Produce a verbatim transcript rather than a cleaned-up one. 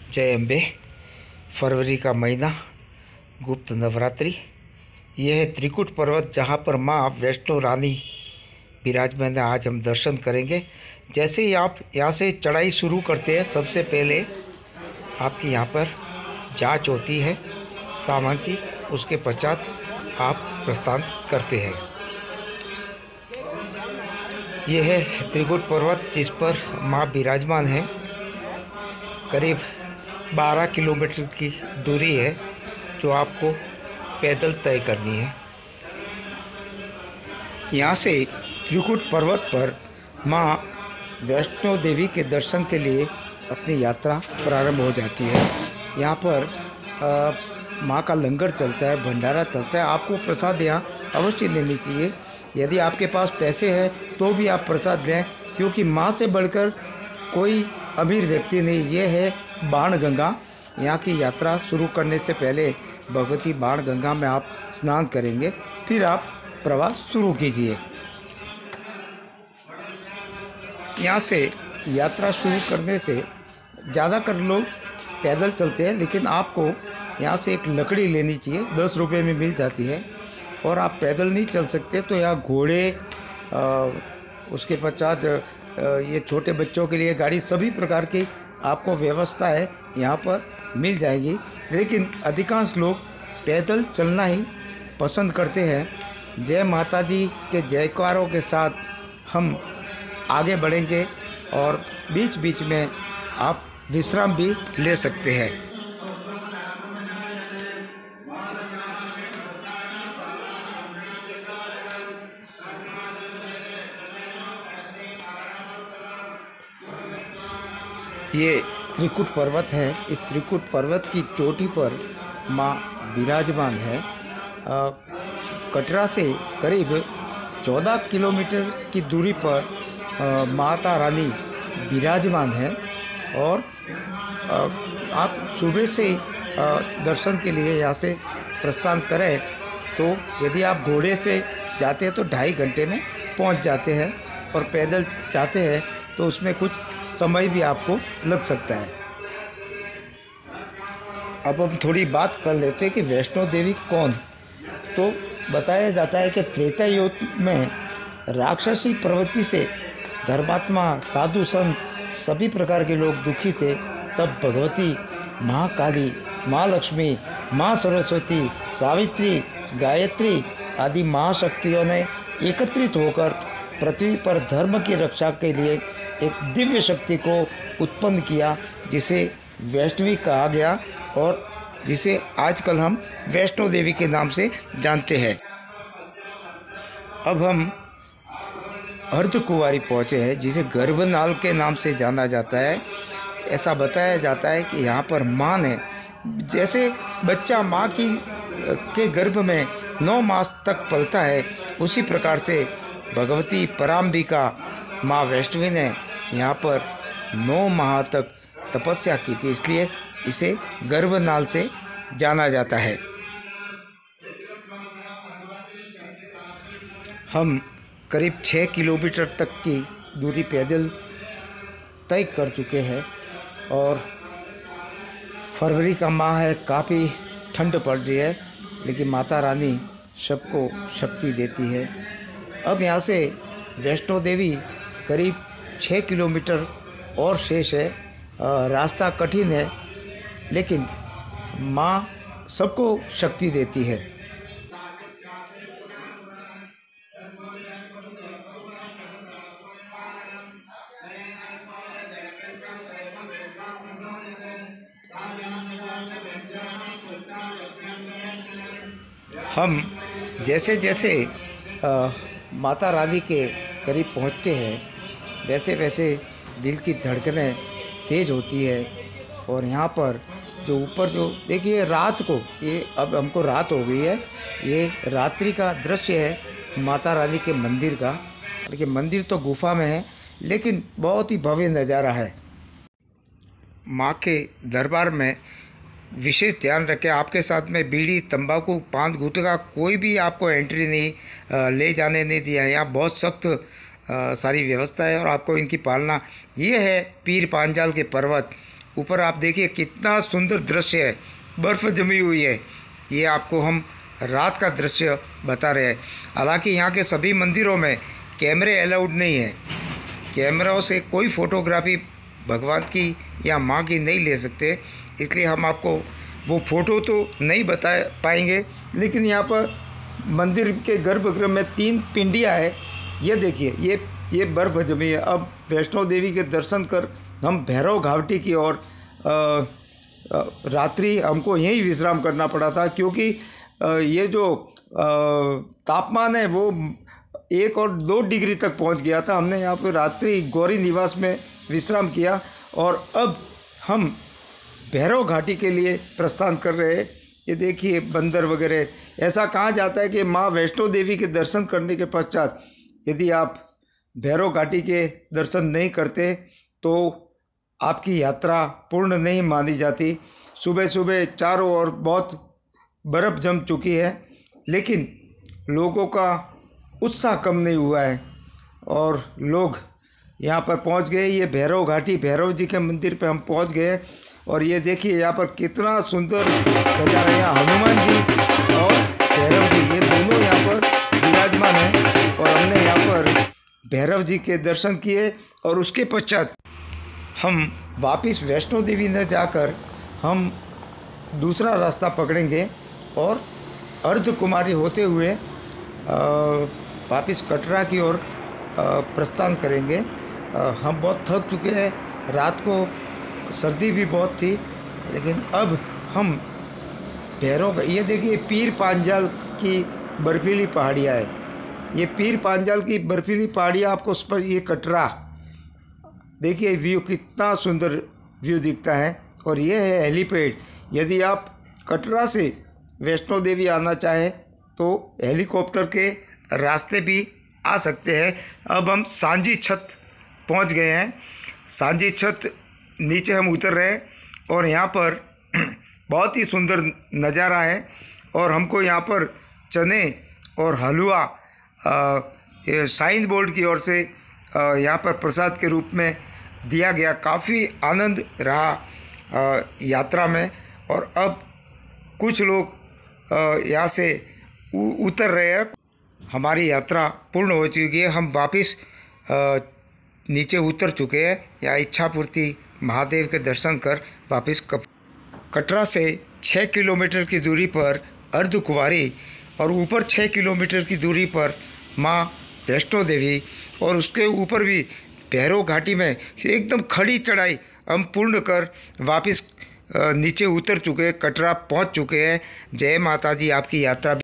जय अम्बे। फरवरी का महीना, गुप्त नवरात्रि। यह है त्रिकुट पर्वत जहाँ पर माँ वैष्णो रानी विराजमान है। आज हम दर्शन करेंगे। जैसे ही आप यहाँ से चढ़ाई शुरू करते हैं, सबसे पहले आपकी यहाँ पर जांच होती है सामान की। उसके पश्चात आप प्रस्थान करते हैं। यह है त्रिकुट पर्वत जिस पर माँ विराजमान है। करीब बारह किलोमीटर की दूरी है जो आपको पैदल तय करनी है। यहाँ से त्रिकुट पर्वत पर माँ वैष्णो देवी के दर्शन के लिए अपनी यात्रा प्रारंभ हो जाती है। यहाँ पर आ, माँ का लंगर चलता है, भंडारा चलता है। आपको प्रसाद यहाँ अवश्य लेनी चाहिए। यदि आपके पास पैसे हैं तो भी आप प्रसाद लें, क्योंकि माँ से बढ़कर कोई अमीर व्यक्ति नहीं। ये है बाण गंगा। यहाँ की यात्रा शुरू करने से पहले भगवती बाण गंगा में आप स्नान करेंगे, फिर आप प्रवास शुरू कीजिए। यहाँ से यात्रा शुरू करने से ज़्यादातर लोग पैदल चलते हैं, लेकिन आपको यहाँ से एक लकड़ी लेनी चाहिए, दस रुपये में मिल जाती है। और आप पैदल नहीं चल सकते तो यहाँ घोड़े, उसके पश्चात ये छोटे बच्चों के लिए गाड़ी, सभी प्रकार की आपको व्यवस्था है यहाँ पर मिल जाएगी। लेकिन अधिकांश लोग पैदल चलना ही पसंद करते हैं। जय माता दी के जयकारों के साथ हम आगे बढ़ेंगे और बीच बीच में आप विश्राम भी ले सकते हैं। ये त्रिकुट पर्वत है। इस त्रिकुट पर्वत की चोटी पर माँ विराजमान है। आ, कटरा से करीब चौदह किलोमीटर की दूरी पर आ, माता रानी विराजमान है। और आ, आप सुबह से आ, दर्शन के लिए यहाँ से प्रस्थान करें तो यदि आप घोड़े से जाते हैं तो ढाई घंटे में पहुँच जाते हैं, और पैदल जाते हैं तो उसमें कुछ समय भी आपको लग सकता है। अब हम थोड़ी बात कर लेते हैं कि वैष्णो देवी कौन। तो बताया जाता है कि त्रेता युग में राक्षसी प्रवृत्ति से धर्मात्मा, साधु संत, सभी प्रकार के लोग दुखी थे। तब भगवती महाकाली, माँ लक्ष्मी, माँ सरस्वती, सावित्री, गायत्री आदि महाशक्तियों ने एकत्रित होकर पृथ्वी पर धर्म की रक्षा के लिए एक दिव्य शक्ति को उत्पन्न किया, जिसे वैष्णवी कहा गया और जिसे आजकल हम वैष्णो देवी के नाम से जानते हैं। अब हम अर्धकुंवारी पहुँचे हैं, जिसे गर्भनाल के नाम से जाना जाता है। ऐसा बताया जाता है कि यहाँ पर माँ ने, जैसे बच्चा माँ की के गर्भ में नौ मास तक पलता है, उसी प्रकार से भगवती पराम्बिका माँ वैष्णवी ने यहाँ पर नौ माह तक तपस्या की थी, इसलिए इसे गर्भनाल से जाना जाता है। हम करीब छः किलोमीटर तक की दूरी पैदल तय कर चुके हैं और फरवरी का माह है, काफ़ी ठंड पड़ रही है, लेकिन माता रानी सबको शक्ति देती है। अब यहाँ से वैष्णो देवी करीब छः किलोमीटर और शेष है। रास्ता कठिन है, लेकिन माँ सबको शक्ति देती है। हम जैसे जैसे आ, माता रानी के करीब पहुँचते हैं, वैसे वैसे दिल की धड़कनें तेज़ होती है। और यहाँ पर जो ऊपर जो देखिए रात को, ये अब हमको रात हो गई है, ये रात्रि का दृश्य है माता रानी के मंदिर का। लेकिन मंदिर तो गुफा में है, लेकिन बहुत ही भव्य नज़ारा है। माँ के दरबार में विशेष ध्यान रखें, आपके साथ में बीड़ी, तंबाकू, पान, गुटखा कोई भी आपको एंट्री नहीं, ले जाने नहीं दिया है। यहाँ बहुत सख्त सारी व्यवस्था है और आपको इनकी पालना। ये है पीर पांजाल के पर्वत, ऊपर आप देखिए कितना सुंदर दृश्य है, बर्फ़ जमी हुई है। ये आपको हम रात का दृश्य बता रहे हैं। हालांकि यहाँ के सभी मंदिरों में कैमरे अलाउड नहीं है, कैमरों से कोई फ़ोटोग्राफी भगवान की या माँ की नहीं ले सकते, इसलिए हम आपको वो फ़ोटो तो नहीं बता पाएंगे। लेकिन यहाँ पर मंदिर के गर्भगृह में तीन पिंडियाँ है। ये देखिए, ये ये बर्फ़ जमी है। अब वैष्णो देवी के दर्शन कर हम भैरव घाटी की ओर रात्रि हमको यहीं विश्राम करना पड़ा था, क्योंकि आ, ये जो आ, तापमान है वो एक और दो डिग्री तक पहुंच गया था। हमने यहाँ पर रात्रि गौरी निवास में विश्राम किया और अब हम भैरव घाटी के लिए प्रस्थान कर रहे हैं। ये देखिए बंदर वगैरह। ऐसा कहा जाता है कि माँ वैष्णो देवी के दर्शन करने के पश्चात यदि आप भैरव घाटी के दर्शन नहीं करते तो आपकी यात्रा पूर्ण नहीं मानी जाती। सुबह सुबह चारों ओर बहुत बर्फ़ जम चुकी है, लेकिन लोगों का उत्साह कम नहीं हुआ है और लोग यहाँ पर पहुँच गए। ये भैरव घाटी, भैरव जी के मंदिर पे हम पहुँच गए और ये देखिए यहाँ पर कितना सुंदर नज़ारा है। यहाँ हनुमान जी और भैरव जी ये दोनों यहाँ पर विराजमान हैं और हमने यहाँ पर भैरव जी के दर्शन किए और उसके पश्चात हम वापस वैष्णो देवी न जाकर हम दूसरा रास्ता पकड़ेंगे और अर्धकुमारी होते हुए वापस कटरा की ओर प्रस्थान करेंगे। आ, हम बहुत थक चुके हैं, रात को सर्दी भी बहुत थी, लेकिन अब हम भैरव, ये देखिए पीर पांजाल की बर्फीली पहाड़ियाँ है। ये पीर पांजाल की बर्फीली पहाड़ियाँ आपको उस पर, ये कटरा देखिए व्यू, कितना सुंदर व्यू दिखता है। और ये है हेलीपैड। यदि आप कटरा से वैष्णो देवी आना चाहें तो हेलीकॉप्टर के रास्ते भी आ सकते हैं। अब हम सांझी छत पहुंच गए हैं। सांझी छत नीचे हम उतर रहे हैं और यहाँ पर बहुत ही सुंदर नज़ारा है और हमको यहाँ पर चने और हलवा साइन बोर्ड की ओर से यहाँ पर प्रसाद के रूप में दिया गया। काफ़ी आनंद रहा आ, यात्रा में। और अब कुछ लोग यहाँ से उ, उतर रहे हैं। हमारी यात्रा पूर्ण हो चुकी है, हम वापस आ, नीचे उतर चुके हैं। यहाँ इच्छापूर्ति महादेव के दर्शन कर वापस कप कटरा से छः किलोमीटर की दूरी पर अर्धकुंवारी और ऊपर छः किलोमीटर की दूरी पर माँ वैष्णो देवी और उसके ऊपर भी भैरव घाटी में एकदम खड़ी चढ़ाई हम पूर्ण कर वापस नीचे उतर चुके, कटरा पहुंच चुके हैं। जय माता जी। आपकी यात्रा